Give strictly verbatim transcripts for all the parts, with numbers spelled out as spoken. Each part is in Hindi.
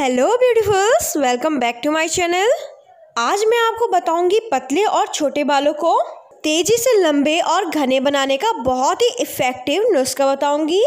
Hello beautifuls, welcome back to my channel. आज मैं आपको बताऊंगी पतले और छोटे बालों को तेजी से लंबे और घने बनाने का बहुत ही इफ़ेक्टिव नुस्खा बताऊंगी।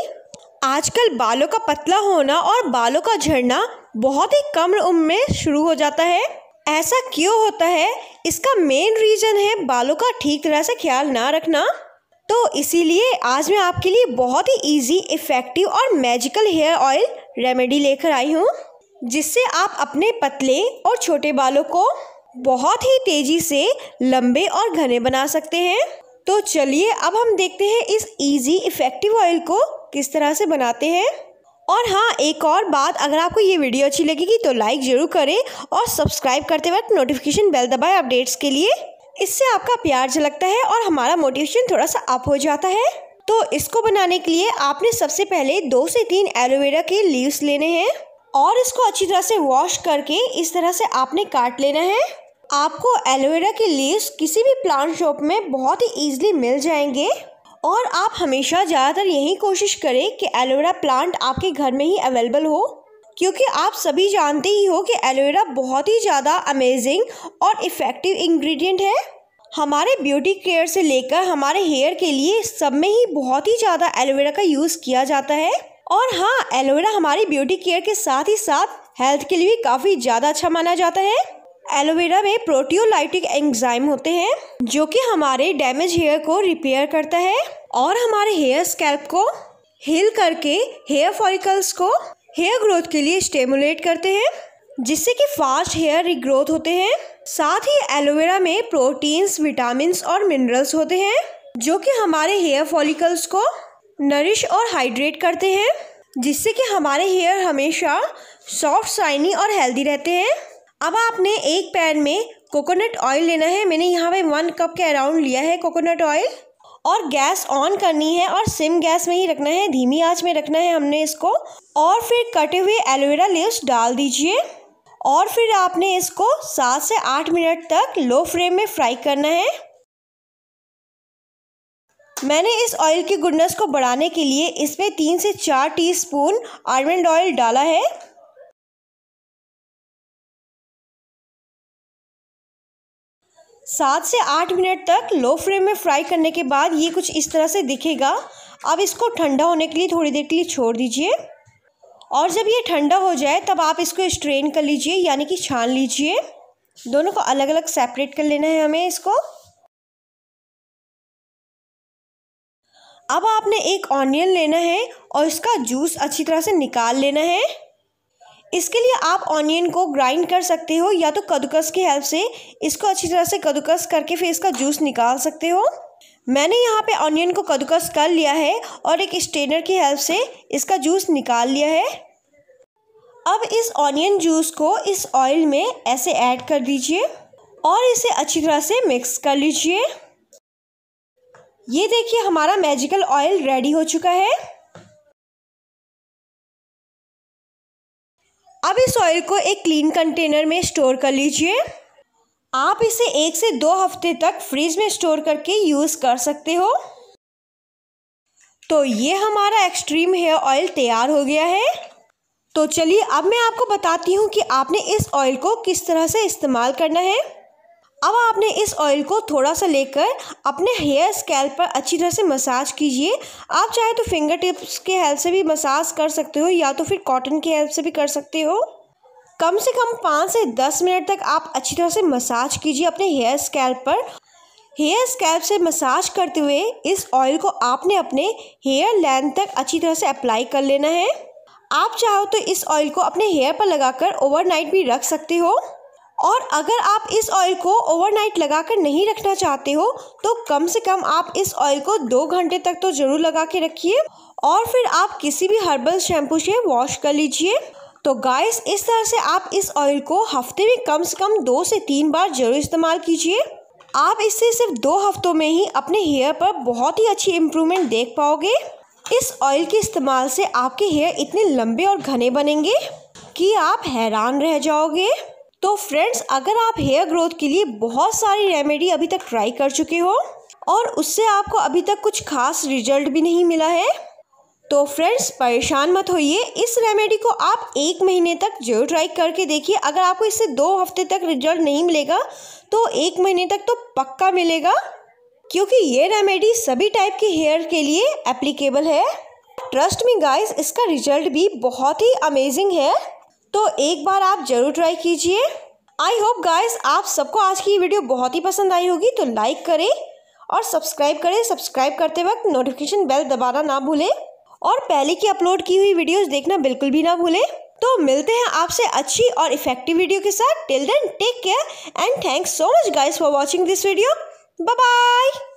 आजकल बालों का पतला होना और बालों का झड़ना बहुत ही कम उम्र में शुरू हो जाता है। ऐसा क्यों होता है? इसका मेन रीज़न है बालों का ठीक तरह से ख्याल ना रखना। तो इसीलिए आज मैं आपके लिए बहुत ही इजी, इफ़ेक्टिव और मैजिकल हेयर ऑयल रेमेडी लेकर आई हूँ, जिससे आप अपने पतले और छोटे बालों को बहुत ही तेज़ी से लंबे और घने बना सकते हैं। तो चलिए अब हम देखते हैं इस इजी इफ़ेक्टिव ऑयल को किस तरह से बनाते हैं। और हाँ, एक और बात, अगर आपको ये वीडियो अच्छी लगेगी तो लाइक ज़रूर करें और सब्सक्राइब करते वक्त नोटिफिकेशन बेल दबाएं अपडेट्स के लिए। इससे आपका प्यार झलकता है और हमारा मोटिवेशन थोड़ा सा अप हो जाता है। तो इसको बनाने के लिए आपने सबसे पहले दो से तीन एलोवेरा के लीव्स लेने हैं और इसको अच्छी तरह से वॉश करके इस तरह से आपने काट लेना है। आपको एलोवेरा के लीव्स किसी भी प्लांट शॉप में बहुत ही ईजिली मिल जाएंगे और आप हमेशा ज़्यादातर यही कोशिश करें कि एलोवेरा प्लांट आपके घर में ही अवेलेबल हो, क्योंकि आप सभी जानते ही हो कि एलोवेरा बहुत ही ज़्यादा अमेजिंग और इफ़ेक्टिव इंग्रेडिएंट है। हमारे ब्यूटी केयर से लेकर हमारे हेयर के लिए सब में ही बहुत ही ज़्यादा एलोवेरा का यूज़ किया जाता है। और हाँ, एलोवेरा हमारी ब्यूटी केयर के साथ ही साथ हेल्थ के लिए भी काफ़ी ज़्यादा अच्छा माना जाता है। एलोवेरा में प्रोटियोलाइटिक एंजाइम होते हैं जो कि हमारे डैमेज हेयर को रिपेयर करता है और हमारे हेयर स्कैल्प को हील करके हेयर फॉलिकल्स को हेयर ग्रोथ के लिए स्टिमुलेट करते हैं, जिससे कि फास्ट हेयर रिग्रोथ होते हैं। साथ ही एलोवेरा में प्रोटीन्स, विटामिन्स और मिनरल्स होते हैं जो कि हमारे हेयर फॉलिकल्स को नरिश और हाइड्रेट करते हैं, जिससे कि हमारे हेयर हमेशा सॉफ्ट, शाइनी और हेल्दी रहते हैं। अब आपने एक पैन में कोकोनट ऑयल लेना है। मैंने यहाँ पे वन कप के अराउंड लिया है कोकोनट ऑयल, और गैस ऑन करनी है और सिम गैस में ही रखना है, धीमी आंच में रखना है हमने इसको। और फिर कटे हुए एलोवेरा लीव्स डाल दीजिए और फिर आपने इसको सात से आठ मिनट तक लो फ्लेम में फ्राई करना है। मैंने इस ऑयल की गुडनेस को बढ़ाने के लिए इसमें तीन से चार टीस्पून आलमंड ऑयल डाला है। सात से आठ मिनट तक लो फ्लेम में फ्राई करने के बाद ये कुछ इस तरह से दिखेगा। अब इसको ठंडा होने के लिए थोड़ी देर के लिए छोड़ दीजिए और जब ये ठंडा हो जाए तब आप इसको स्ट्रेन कर लीजिए, यानी कि छान लीजिए। दोनों को अलग अलग सेपरेट कर लेना है हमें इसको। अब आपने एक ऑनियन लेना है और इसका जूस अच्छी तरह से निकाल लेना है। इसके लिए आप ऑनियन को ग्राइंड कर सकते हो या तो कद्दूकस की हेल्प से इसको अच्छी तरह से कद्दूकस करके फिर इसका जूस निकाल सकते हो। मैंने यहाँ पे ऑनियन को कद्दूकस कर लिया है और एक स्ट्रेनर की हेल्प से इसका जूस निकाल लिया है। अब इस ऑनियन जूस को इस ऑयल में ऐसे ऐड कर दीजिए और इसे अच्छी तरह से मिक्स कर लीजिए। ये देखिए, हमारा मैजिकल ऑयल रेडी हो चुका है। अब इस ऑयल को एक क्लीन कंटेनर में स्टोर कर लीजिए। आप इसे एक से दो हफ्ते तक फ्रिज में स्टोर करके यूज़ कर सकते हो। तो ये हमारा एक्सट्रीम हेयर ऑयल तैयार हो गया है। तो चलिए अब मैं आपको बताती हूँ कि आपने इस ऑयल को किस तरह से इस्तेमाल करना है। अब आपने इस ऑयल को थोड़ा सा लेकर अपने हेयर स्कैल्प पर अच्छी तरह से मसाज कीजिए। आप चाहे तो फिंगर टिप्स के हेल्प से भी मसाज कर सकते हो या तो फिर कॉटन की हेल्प से भी कर सकते हो। कम से कम पाँच से दस मिनट तक आप अच्छी तरह से मसाज कीजिए अपने हेयर स्कैल्प पर। हेयर स्कैल्प से मसाज करते हुए इस ऑयल को आपने अपने हेयर लेंथ तक अच्छी तरह से अप्लाई कर लेना है। आप चाहो तो इस ऑयल को अपने हेयर पर लगाकर ओवरनाइट भी रख सकते हो, और अगर आप इस ऑयल को ओवरनाइट लगाकर नहीं रखना चाहते हो तो कम से कम आप इस ऑयल को दो घंटे तक तो ज़रूर लगा के रखिए और फिर आप किसी भी हर्बल शैम्पू से वॉश कर लीजिए। तो गाइस, इस तरह से आप इस ऑयल को हफ्ते में कम से कम दो से तीन बार ज़रूर इस्तेमाल कीजिए। आप इससे सिर्फ दो हफ्तों में ही अपने हेयर पर बहुत ही अच्छी इम्प्रूवमेंट देख पाओगे। इस ऑयल के इस्तेमाल से आपके हेयर इतने लंबे और घने बनेंगे कि आप हैरान रह जाओगे। तो फ्रेंड्स, अगर आप हेयर ग्रोथ के लिए बहुत सारी रेमेडी अभी तक ट्राई कर चुके हो और उससे आपको अभी तक कुछ खास रिजल्ट भी नहीं मिला है, तो फ्रेंड्स परेशान मत होइए, इस रेमेडी को आप एक महीने तक जरूर ट्राई करके देखिए। अगर आपको इससे दो हफ्ते तक रिजल्ट नहीं मिलेगा तो एक महीने तक तो पक्का मिलेगा, क्योंकि ये रेमेडी सभी टाइप के हेयर के लिए एप्लीकेबल है। ट्रस्ट मी गाइस, इसका रिजल्ट भी बहुत ही अमेजिंग है, तो एक बार आप जरूर ट्राई कीजिए। आई होप गाइस आप सबको आज की वीडियो बहुत ही पसंद आई होगी, तो लाइक करें और सब्सक्राइब करें। सब्सक्राइब करते वक्त नोटिफिकेशन बेल दबाना ना भूलें और पहले की अपलोड की हुई वीडियोस देखना बिल्कुल भी ना भूलें। तो मिलते हैं आपसे अच्छी और इफेक्टिव वीडियो के साथ। Till then take care and thanks so much guys for watching this video. Bye bye.